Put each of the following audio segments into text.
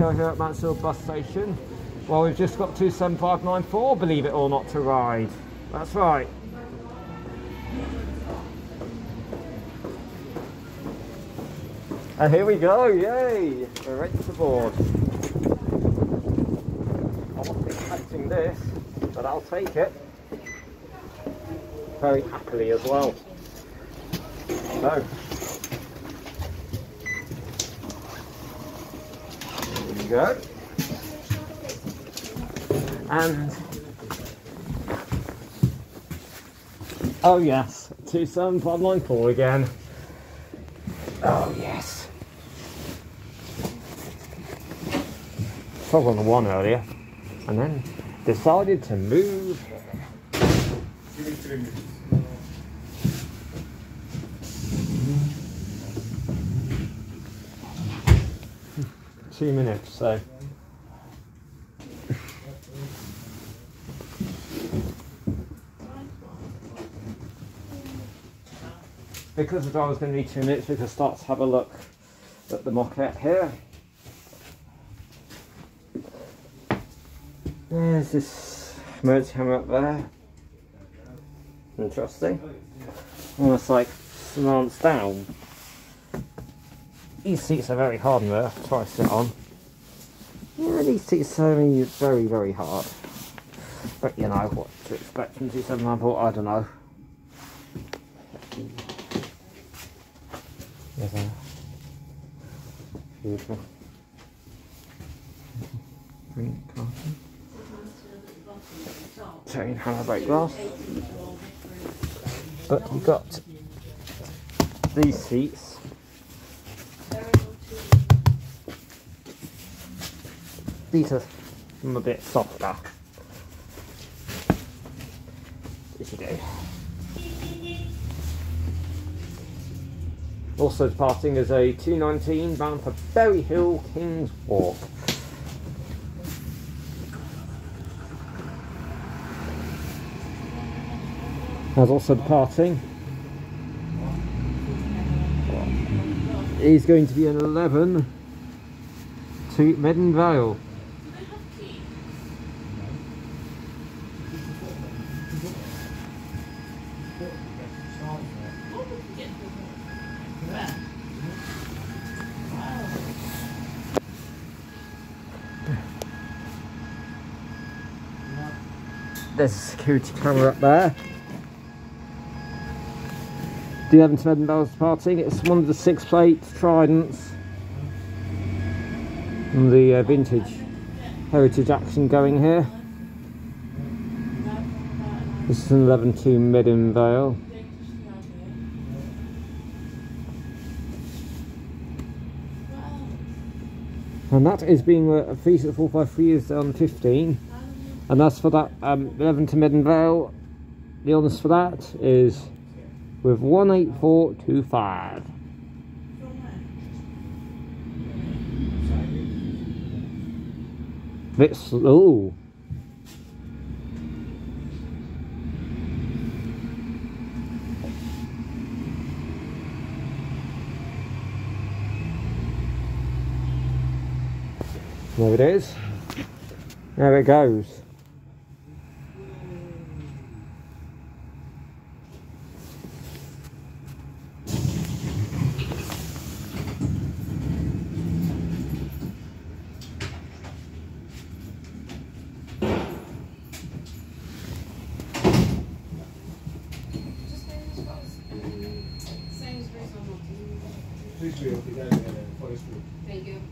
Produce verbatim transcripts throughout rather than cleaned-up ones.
show here at Mansfield bus station. Well, we've just got two seven five nine four, believe it or not, to ride. That's right. And here we go, yay! We're ready to board. I wasn't expecting this, but I'll take it. Very happily as well. So, here we go. And, oh yes, two seven five nine four again. Oh yes. I was on the one earlier, and then decided to move here. Two minutes, so. Because the driver's going to need two minutes, we can start to have a look at the moquette here. There's this emergency hammer up there. Interesting. Almost like slants down. These seats are very hard in there. Try to sit on. Yeah, these seats are very, very hard. But you know what to expect from two seven nine four. I don't know. There's a beautiful green carton. Chain hammer brake glass. But you've got these seats. These are a bit softer. If you do. Also departing is a two nineteen bound for Berry Hill, King's Walk. As also departing is going to be an eleven to Midlands Vale. There's a security camera up there. The eleven to Midlands Vale is departing. It's one of the six plate Tridents and the uh, vintage heritage action going here. This is an eleven to Midlands Vale. And that is being a feature at four five three is on fifteen. And that's for that um, eleven to Midlands Vale. The honest for that is with one eight four two five. Bit slow. There it is. There it goes. Thank you.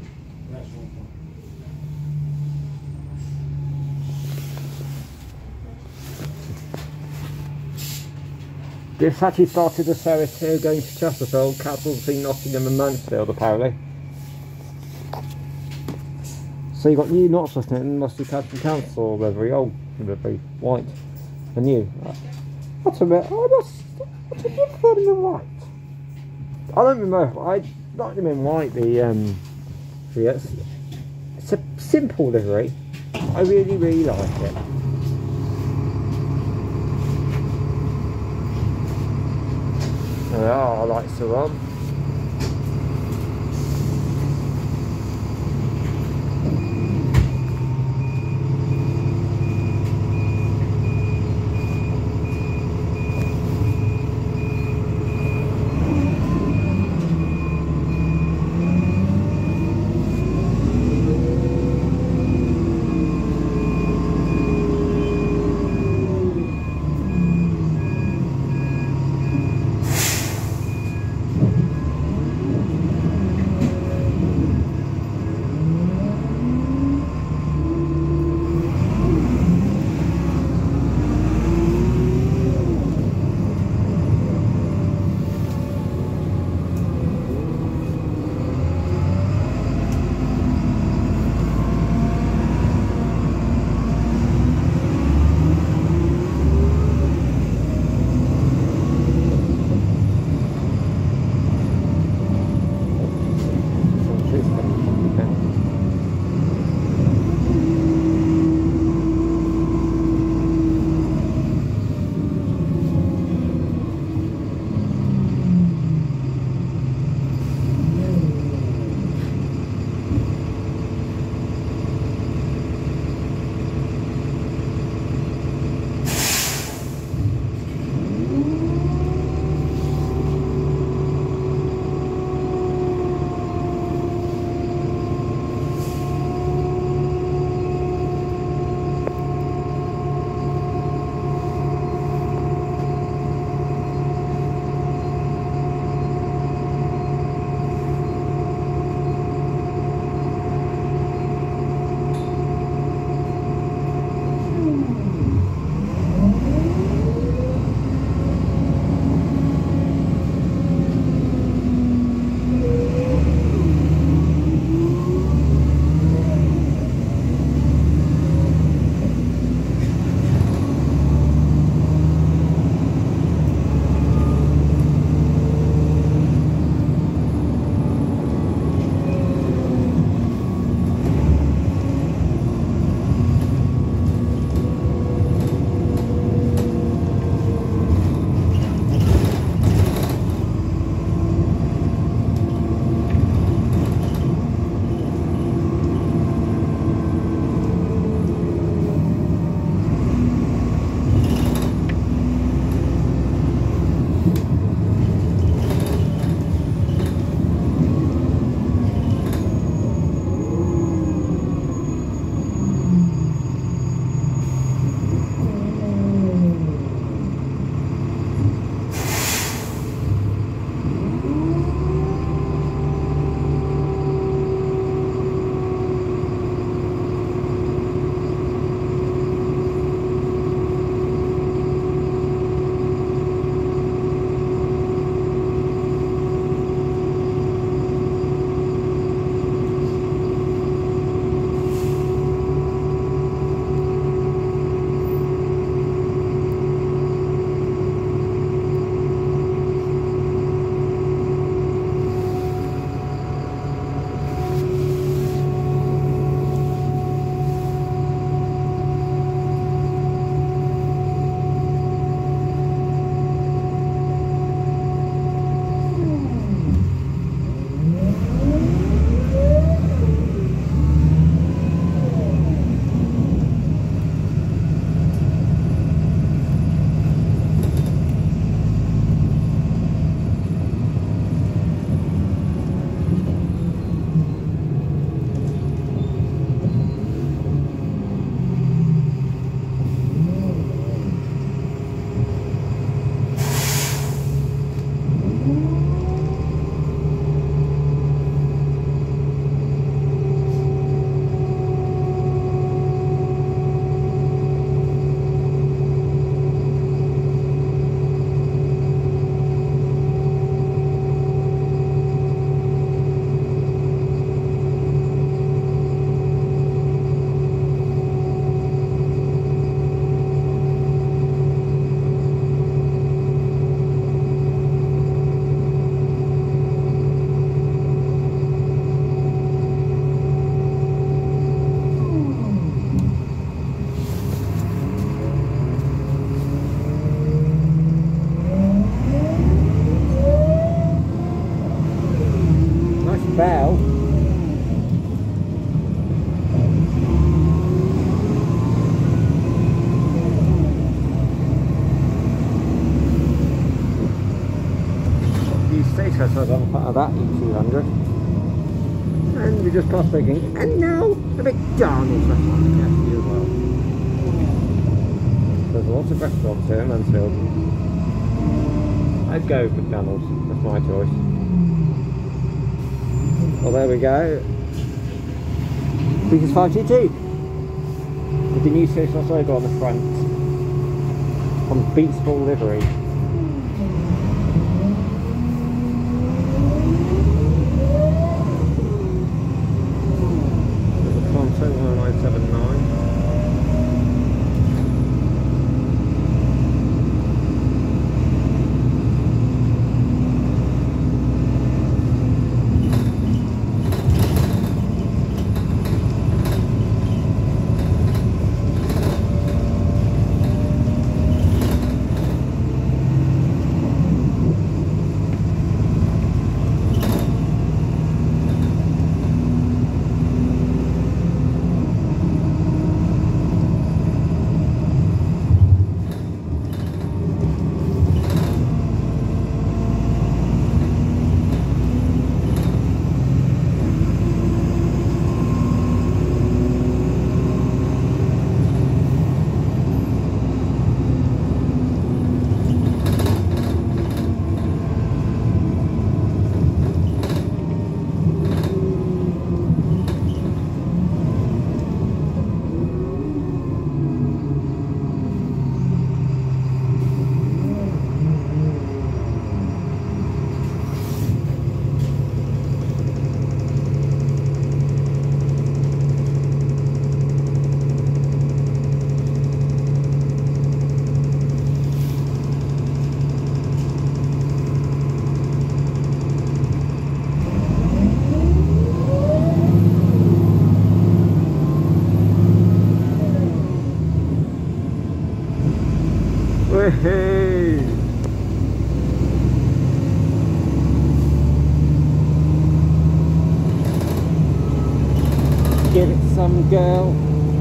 This actually started a service here going to Chesterfield, capital between Nottingham and Mansfield apparently. So you've got new knots on it and must be County Council, they're very old, they're very white and new. That's a bit, oh that's, that's a bit further than white. I don't remember, I not even in white the um the, it's, it's a simple livery. I really really like it. There are, our lights are on. on front of that E two hundred. And we just passed Baking, and now a McDonald's restaurant in Cassidy as well. There's lots of restaurants here in Mansfield. I'd go McDonald's, that's my choice. Well, there we go. This is five G two with the new Stagecoach logo on the front on Beatsball livery. There's a Pronto one nine seven nine. Hey! Give it some, girl.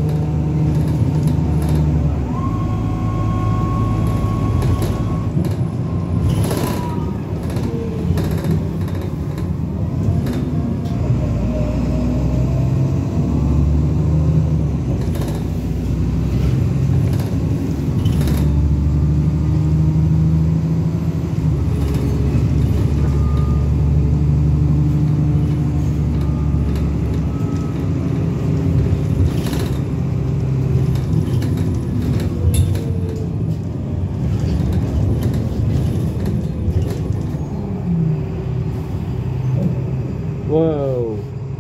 Whoa.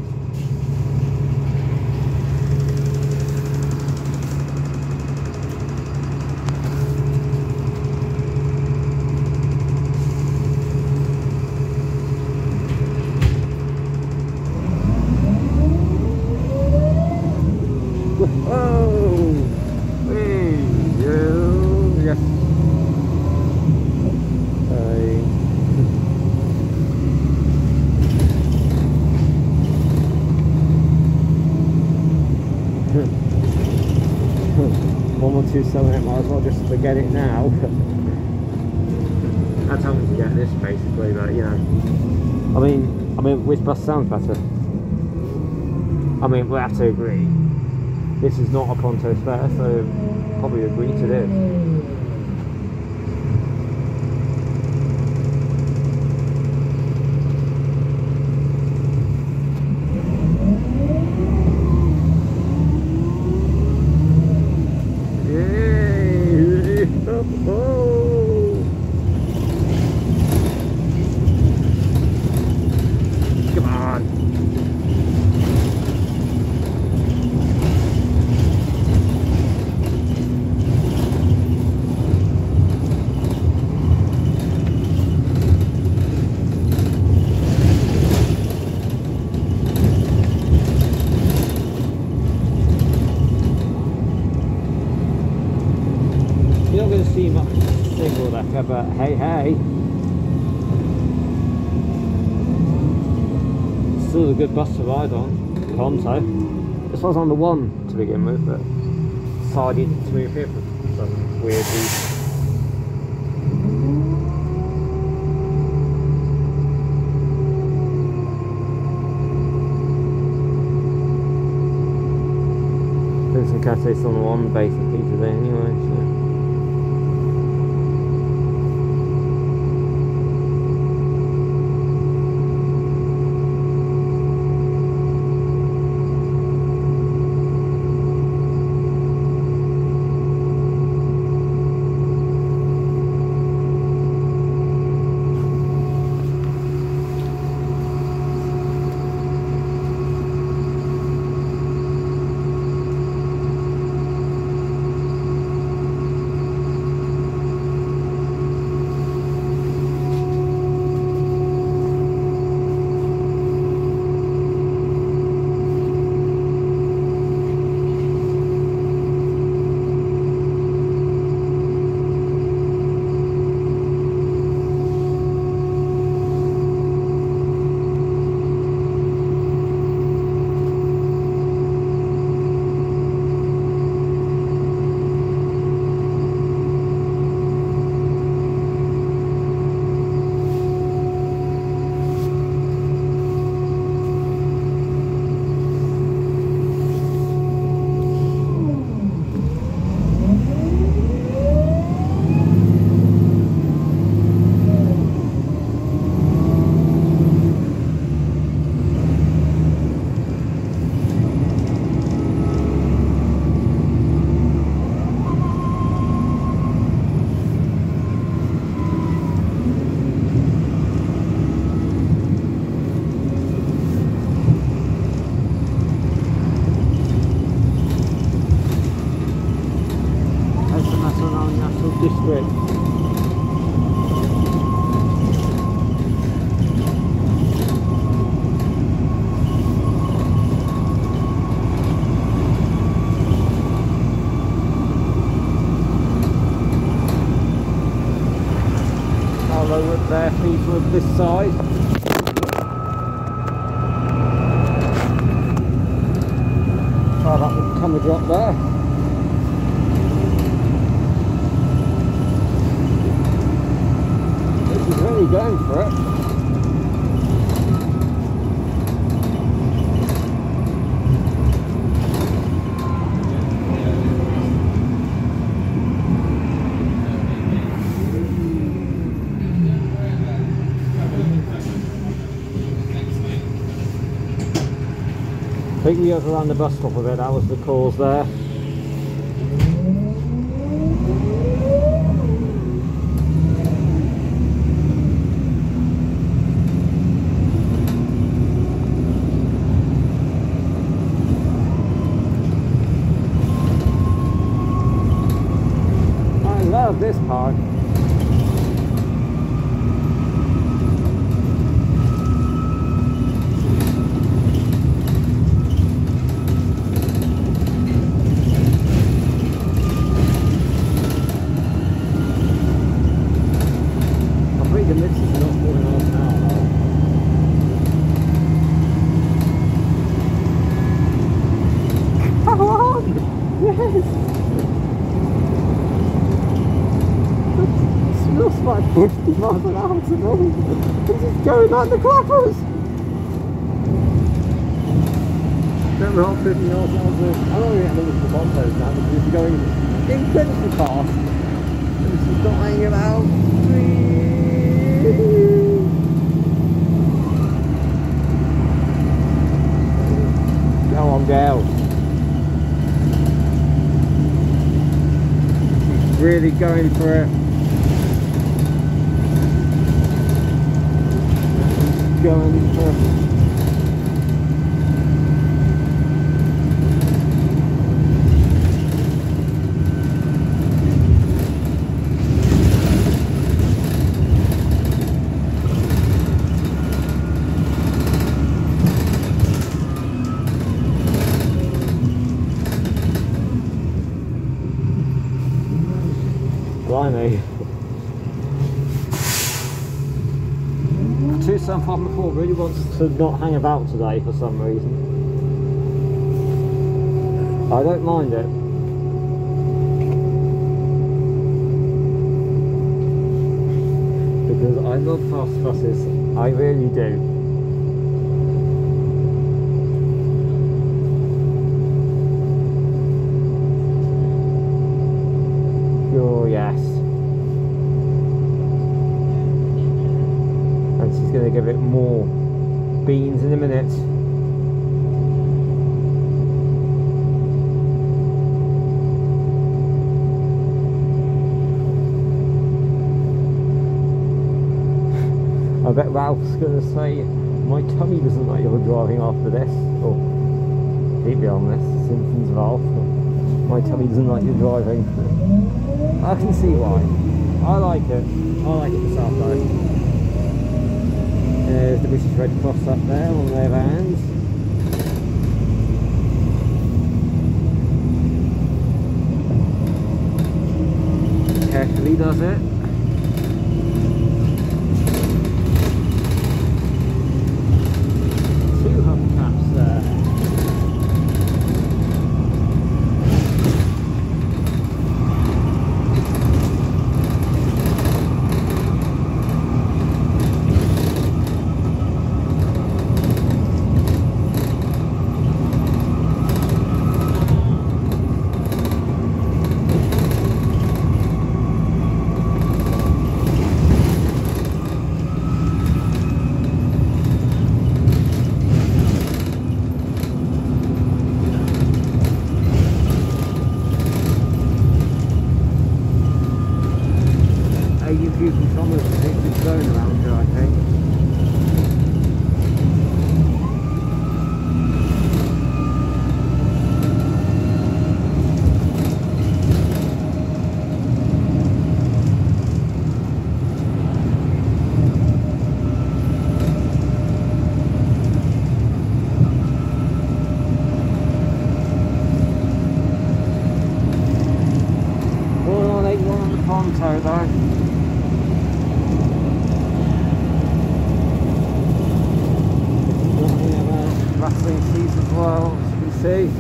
Whoa. Hey, you. Yes. Hey. One or two selling it, might as well just forget it now. That's how to get this basically, but you know. I mean, I mean, which bus sounds better? I mean, we have to agree. This is not a Pronto spare, so probably agree to this. Oh. Come on. You're not going to see much single decker, but hey hey, still a good bus to ride on. Pronto. This was on the one to begin with, but decided to move here for some weird reason. There's some catalyst on one basically today anyway, so. District. I'll lower it there, people of this side. Oh, that would come a drop there. Really going for it. I think we overran the bus stop a bit, that was the cause there. This part. I think the mix is not falling off now. Come on! Yes! It's like fifty miles an hour to me. This is going like the clappers. Don't roll fifty miles an hour. I'm only getting into the Prontos now because if you're going incredibly fast, this is not hanging about. Go on, girl. She's really going for it. Going for blimey. two seven five before really wants to not hang about today for some reason. I don't mind it. Because I love fast buses, I really do. bet Ralph's going to say, my tummy doesn't like you're driving after this. Or, keep on this, Simpsons Ralph. My tummy doesn't like you driving. I can see why. I like it. I like it myself though. There's the British Red Cross up there on their vans. Carefully does it. Two hubcaps there. Pronto though. Rattling seats as well, as you can see.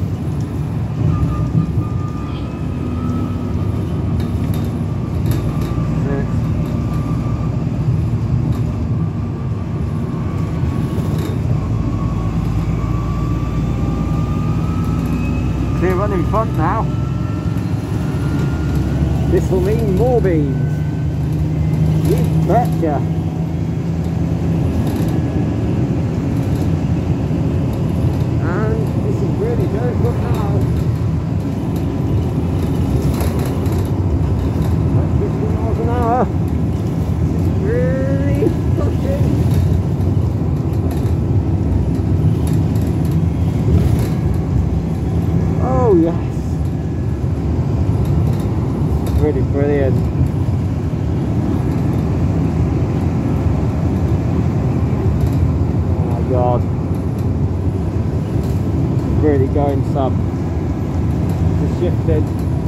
Clear run in front now. This will mean more beans. You betcha. And this is really good. Look now. That's fifty miles an hour. This is really pushing. Oh yes. Really brilliant. Oh my god. Really going sub. It's shifted.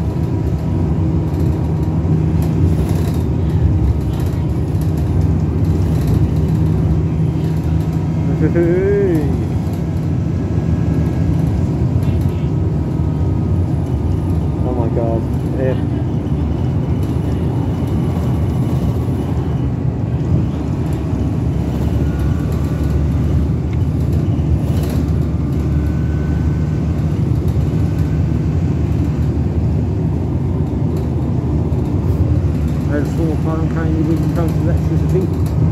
Oh my god. Yeah. Full time currently with Pronto electricity.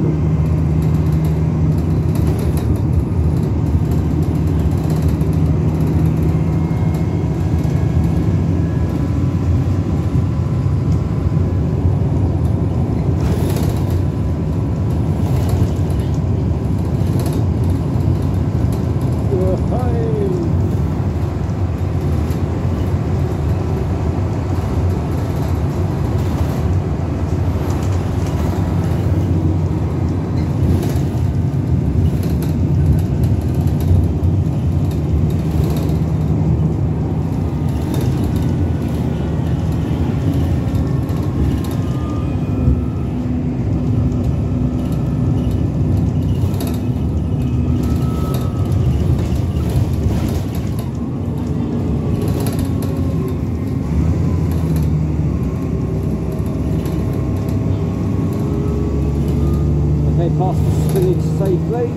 Past the spillage safely.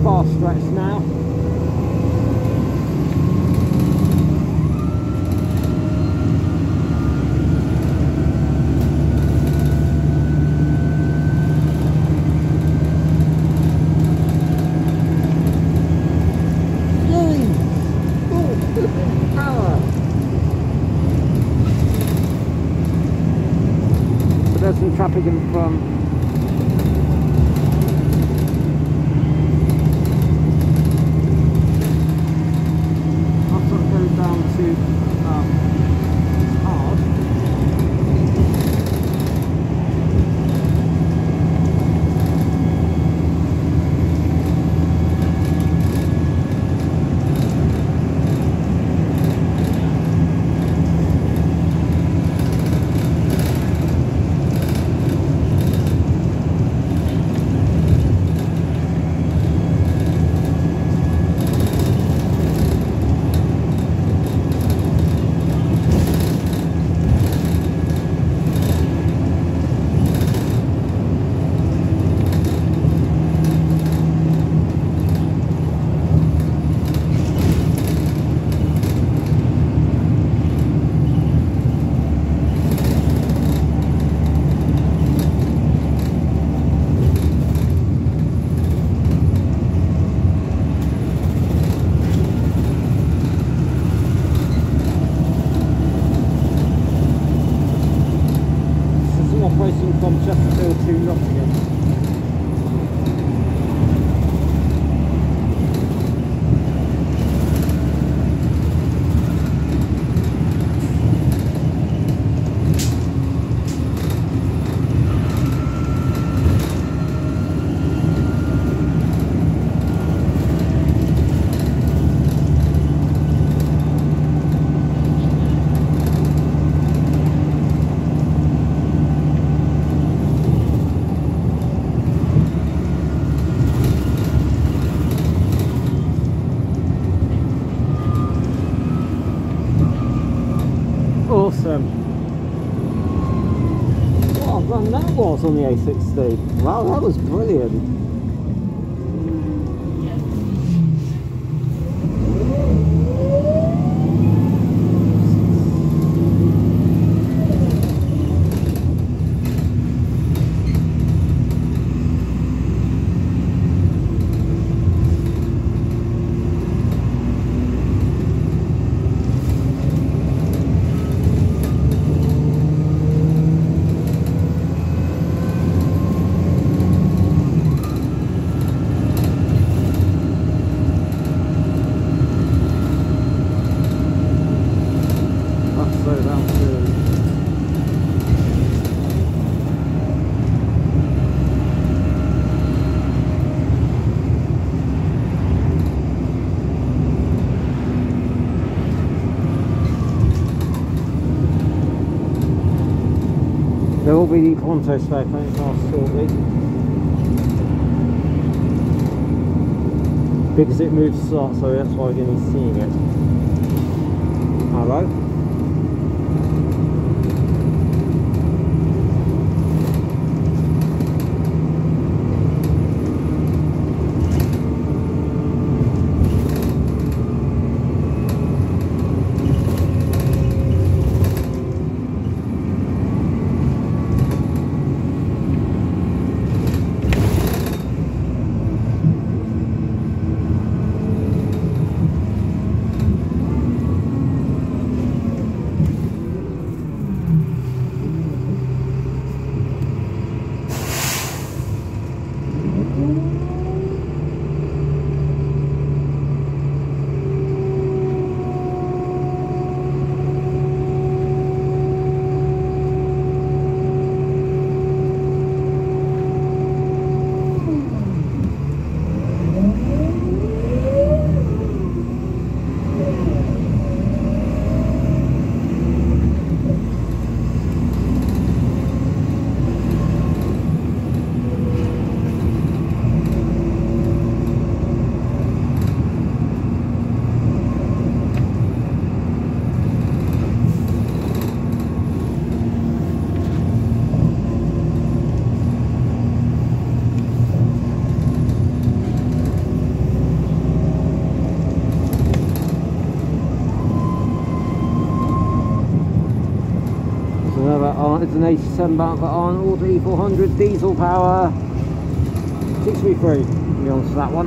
far stretch now. There's some traffic in front. That sort of goes down to um, hard. From Chesterfield to Nottingham. Awesome. What a run that was on the A sixty. Wow, that was brilliant. There will be the Pronto spare paint cast shortly, because it moves slot, so that's why you're going to be seeing it. Hello? hundred eighty-seven pounds for Arnold E four hundred diesel power. six three three, to be honest with that one.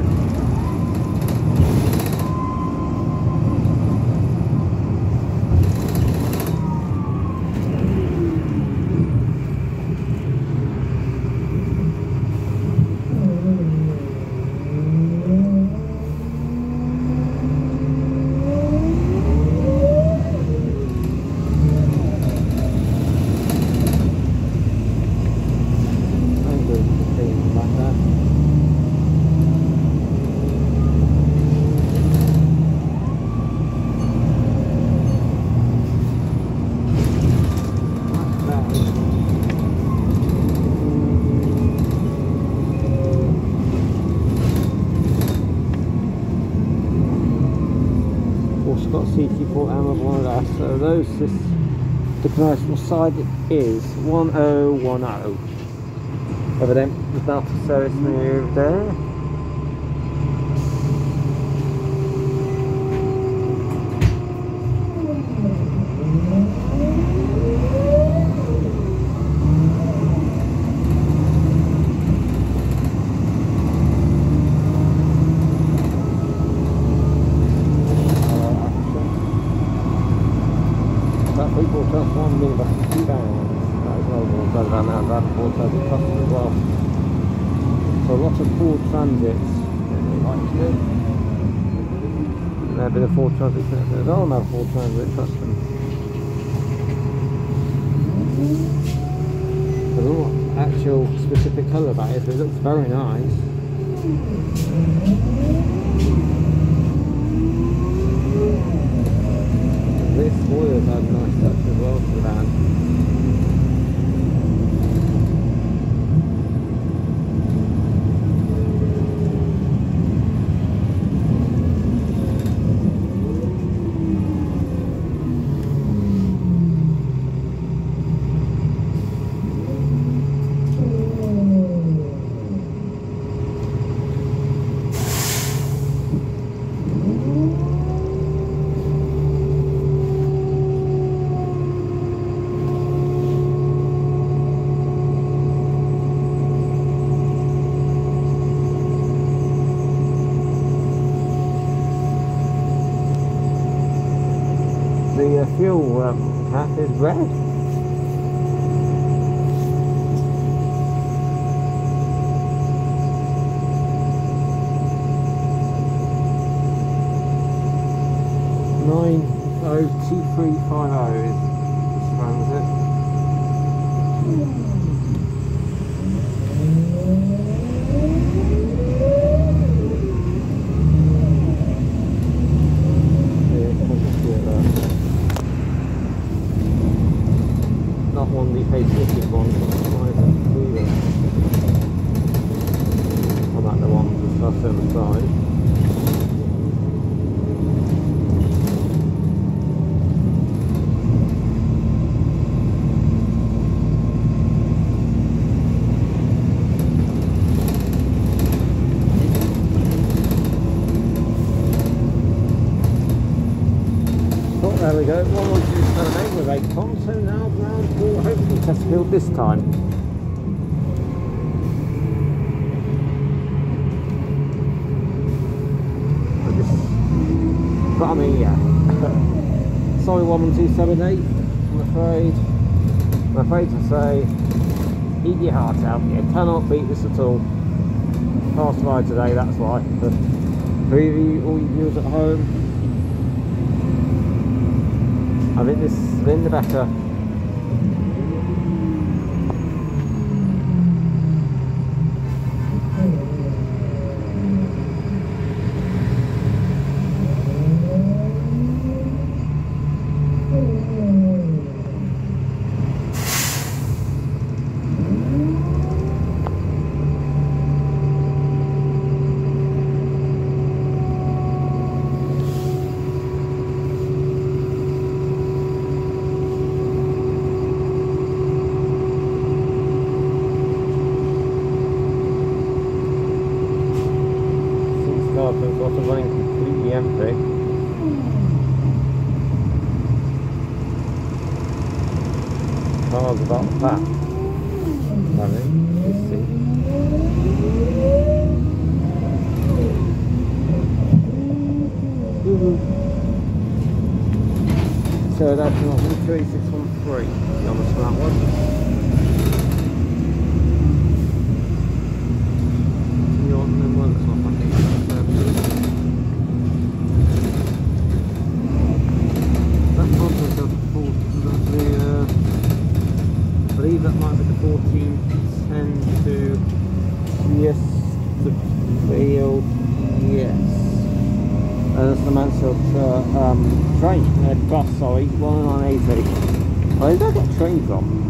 Got C T four ammo one of that, so those this the commercial side is one oh one oh. Evidently there's not a service move there. One minute back two pounds. That is over done that now. That Ford Transit customer as well. So a lot of Ford Transits that they like to do. There'll be the Ford Transit connected. I'll have Ford Transit custom. There's no actual specific colour about it, but it looks very nice. This spoiler's had a nice touch as well to the van. The uh, fuel um, cap is red. nine oh two three five oh is this one, is it? Not one the facelifted one, I'm at the one that's on the side. There we go, one one two seven eight with a Pronto now round for hopefully Chesterfield this time. But, this, but I mean, yeah. Sorry one one two seven eight, I'm afraid. I'm afraid to say, eat your heart out, you cannot beat this at all. Fast ride today, that's why. But for you, all you viewers at home, I think this is in the better. It's also running completely empty. cars about that. I mean, let's see. So that's not three six one three. The honest for that one. That might be the fourteen ten to yes, the field, yes. And that's the Mansfield uh, um, train, uh, bus, sorry, one nine eighty. Oh, they've got trains on.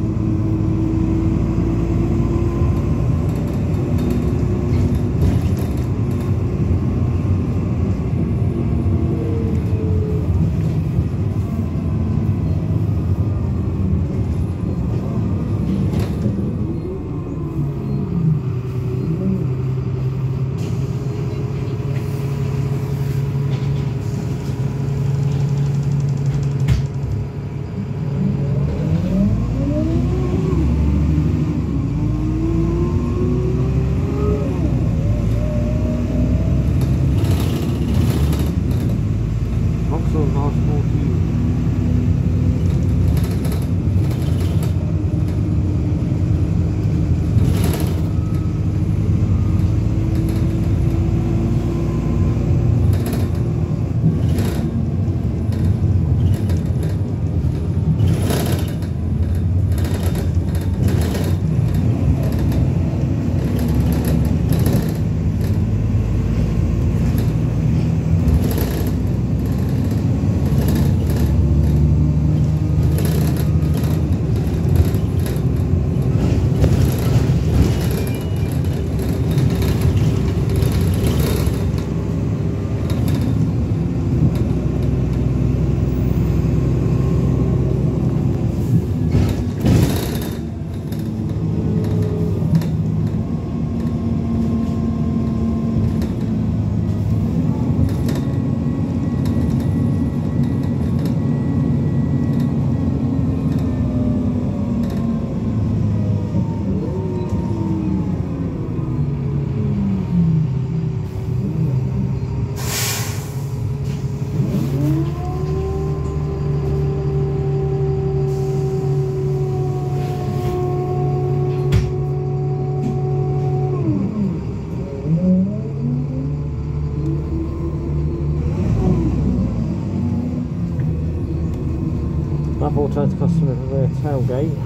I've also to customer for their tailgate.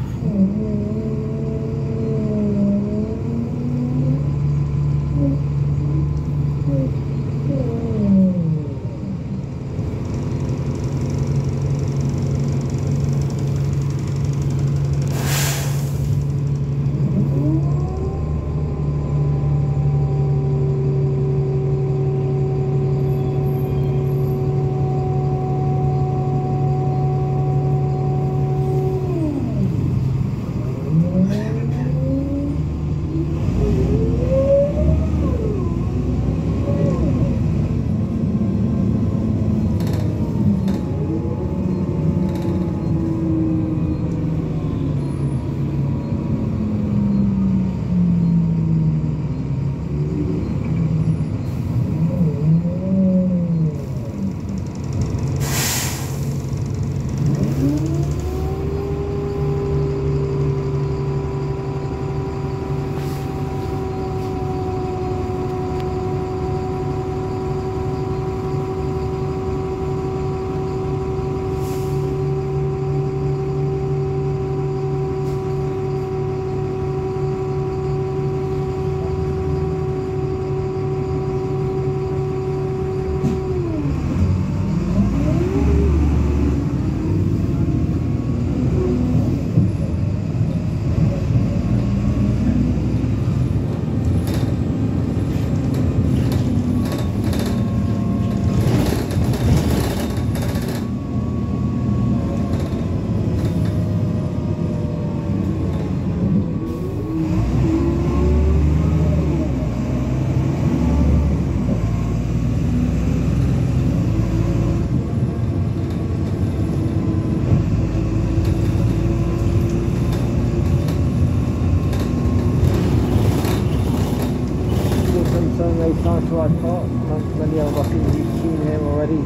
liveried parts, many of us you've seen here already.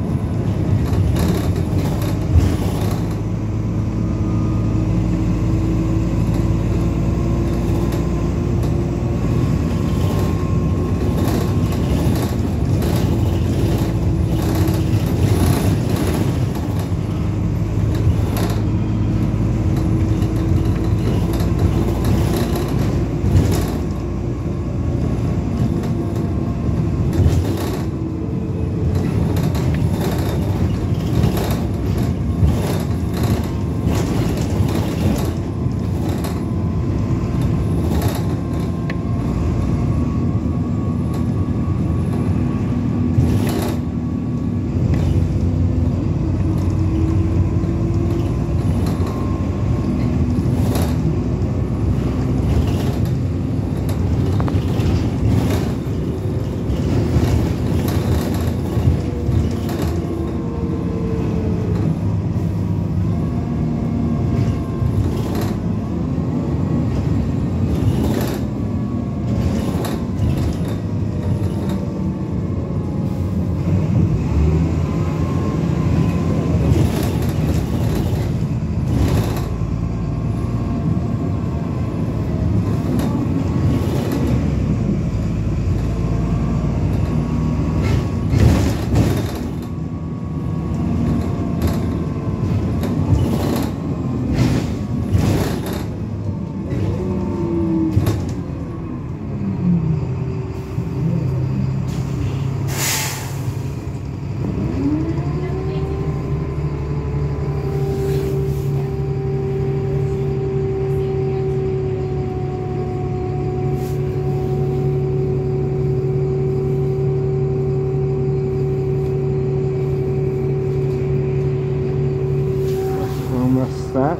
That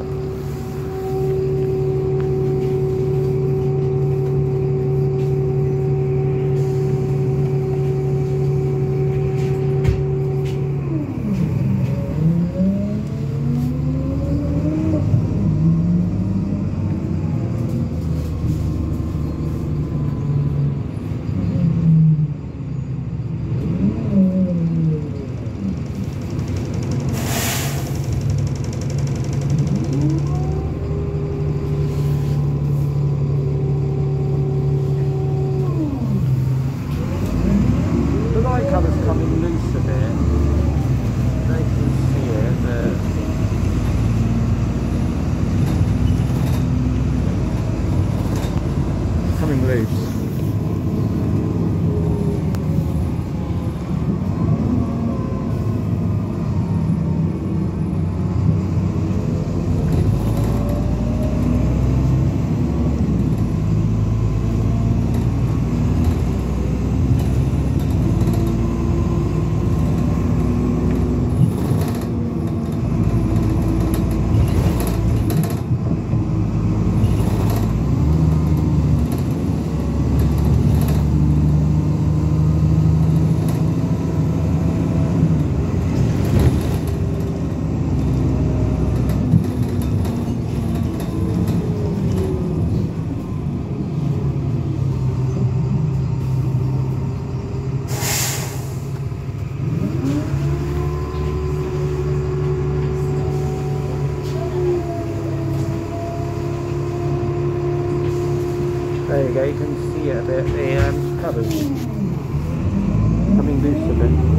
there you go, you can see it a bit, the um, covers coming loose a bit.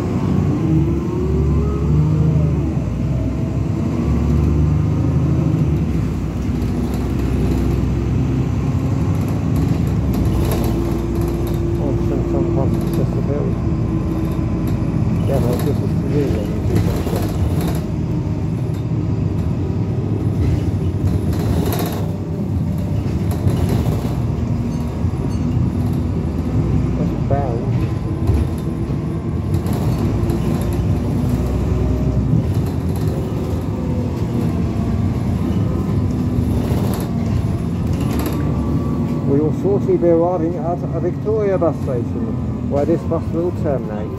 Yeah, no, this is the real one. That's bound. We will shortly be arriving at a Victoria bus station, where this bus will terminate.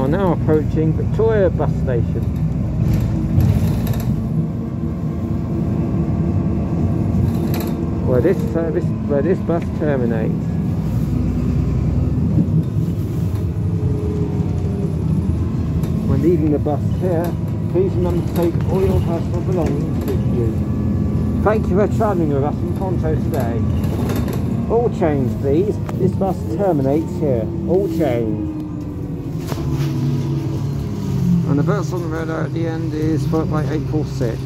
are now approaching Victoria bus station. Where this service, where this bus terminates. When leaving the bus here, please remember to take all your personal belongings with you. Thank you for travelling with us in Pronto today. All change please, this bus terminates here. All change. And the bus on the radar at the end is followed by eight four six.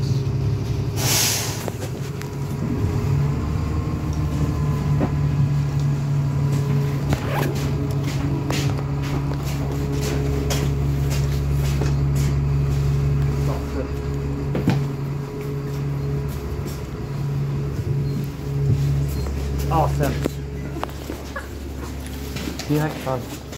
Awesome. See you next time.